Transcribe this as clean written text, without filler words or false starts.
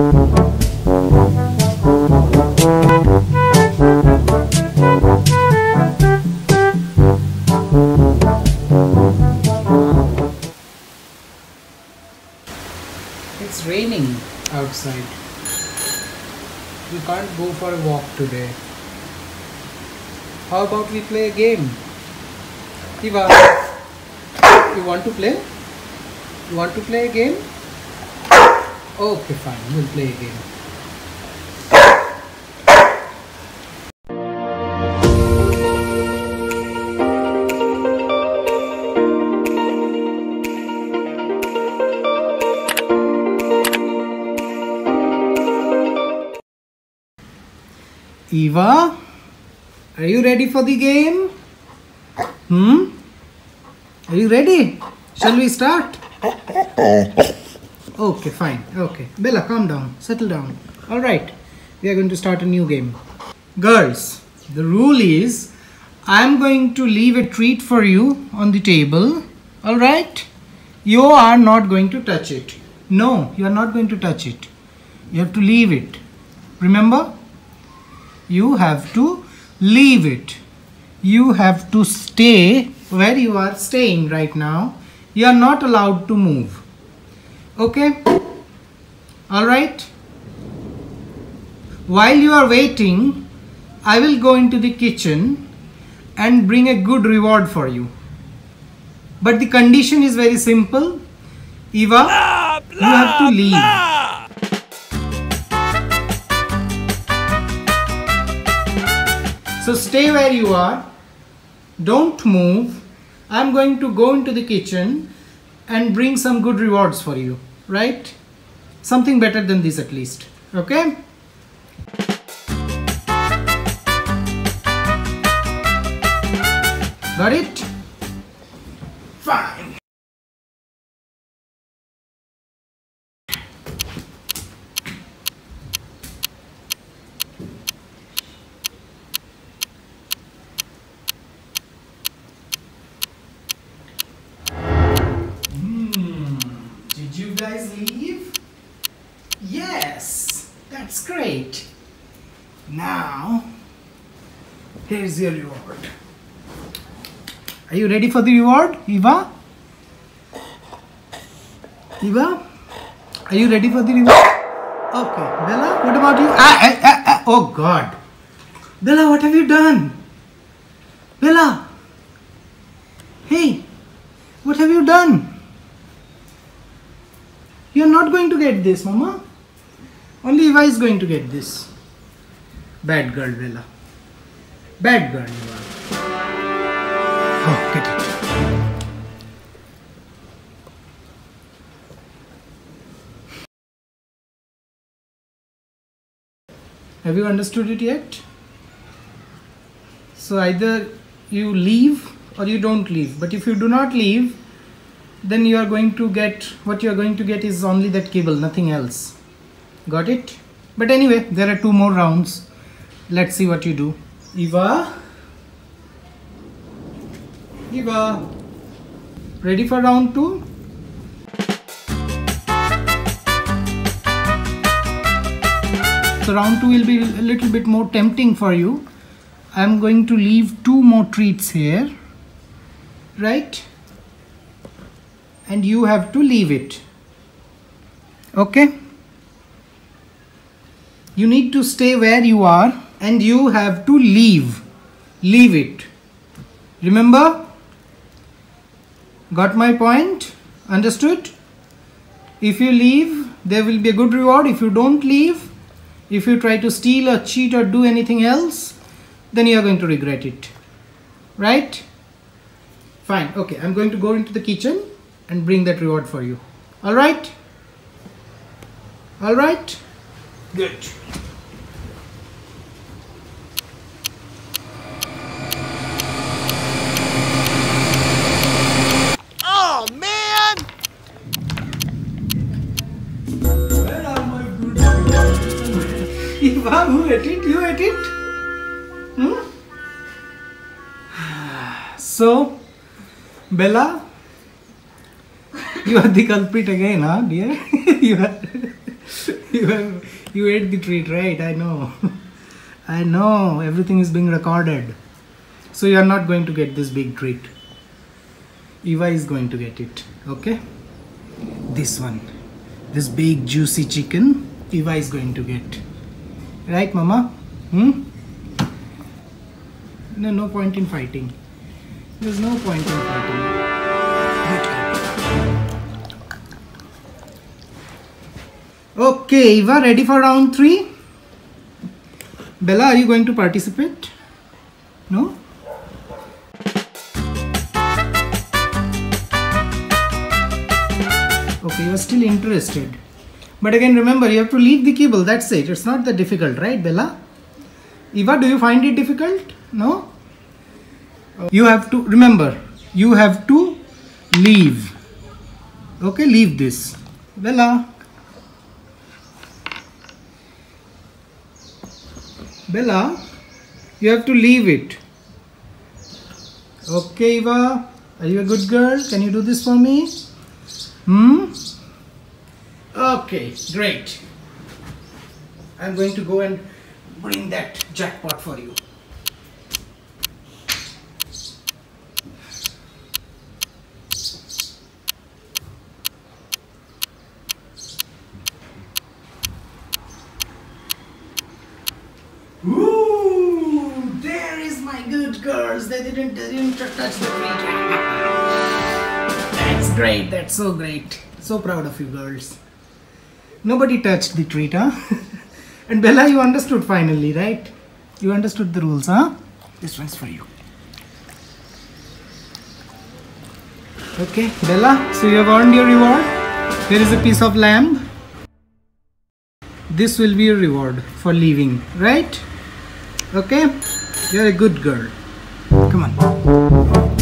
It's raining outside. We can't go for a walk today. How about we play a game? Eva, you want to play? You want to play a game? Okay, fine. We'll play a game. Eva, are you ready for the game? Are you ready? Shall we start? Okay, fine. Okay. Bella, calm down. Settle down. Alright. We are going to start a new game. Girls, the rule is I am going to leave a treat for you on the table. Alright? You are not going to touch it. No, you are not going to touch it. You have to leave it. Remember? You have to leave it. You have to stay where you are staying right now. You are not allowed to move. Okay? Alright? While you are waiting, I will go into the kitchen and bring a good reward for you. But the condition is very simple. Eva, you have to leave. So stay where you are, don't move. I'm going to go into the kitchen and bring some good rewards for you, right? Something better than this at least, okay? Got it? Fine. Did you guys leave? Yes, that's great. Now, here's your reward. Are you ready for the reward, Eva? Eva, are you ready for the reward? Okay, Bella, what about you? Oh God. Bella, what have you done? Bella, hey, what have you done? You are not going to get this, Mama. Only Eva is going to get this. Bad girl, Bella. Bad girl, you are. Oh, get it. Have you understood it yet? So either you leave or you don't leave. But if you do not leave, then you are going to get, what you are going to get is only that cable, nothing else. Got it? But anyway, there are 2 more rounds. Let's see what you do. Eva? Eva? Ready for round 2? So round 2 will be a little bit more tempting for you. I am going to leave 2 more treats here. Right? And you have to leave it. Okay? You need to stay where you are and you have to leave. Leave it. Remember? Got my point? Understood? If you leave, there will be a good reward. If you don't leave, if you try to steal or cheat or do anything else, then you are going to regret it. Right? Fine. Okay, I'm going to go into the kitchen and bring that reward for you. Alright? Alright? Good. Oh man! Where are my good rewards? Eva, who ate it? You ate it? So, Bella, you are the culprit again, huh, dear? You ate the treat, right? I know. I know. Everything is being recorded. So you are not going to get this big treat. Eva is going to get it. Okay? This one. This big juicy chicken. Eva is going to get. Right, Mama? Hmm? No point in fighting. There's no point in fighting. Okay, Eva, ready for round 3? Bella, are you going to participate? No? Okay, you are still interested. But again, remember, you have to leave the kibble. That's it. It's not that difficult, right, Bella? Eva, do you find it difficult? No? You have to, remember, you have to leave. Okay, leave this. Bella. Bella, you have to leave it. Okay, Eva, are you a good girl? Can you do this for me? Okay, great. I'm going to go and bring that jackpot for you. Ooh, there is my good girls. They didn't touch the treat. That's great. That's so great. So proud of you girls. Nobody touched the treat, huh? And Bella, you understood finally, right? You understood the rules, huh? This one's for you. Okay, Bella, so you have earned your reward. Here is a piece of lamb. This will be your reward for leaving, right? Okay? You're a good girl. Come on.